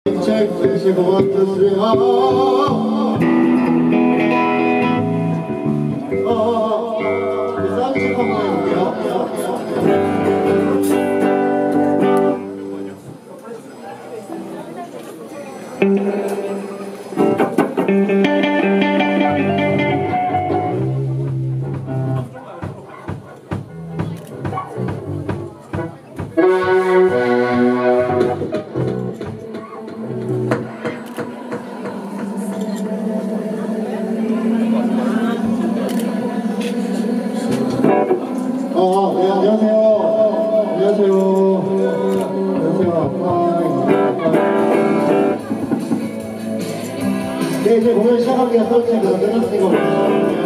Check this, you want to see 쌀집 한번 네, 안녕하세요. 네, 이제 공연 시작합니다. 설치 끝났으니까